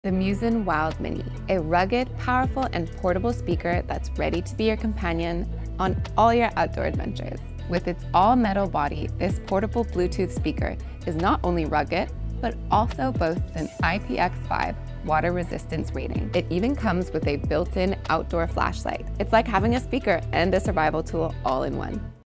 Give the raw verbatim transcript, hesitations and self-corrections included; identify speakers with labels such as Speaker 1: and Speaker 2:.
Speaker 1: The Muzen Wild Mini, a rugged, powerful, and portable speaker that's ready to be your companion on all your outdoor adventures. With its all-metal body, this portable Bluetooth speaker is not only rugged, but also boasts an I P X five water resistance rating. It even comes with a built-in outdoor flashlight. It's like having a speaker and a survival tool all in one.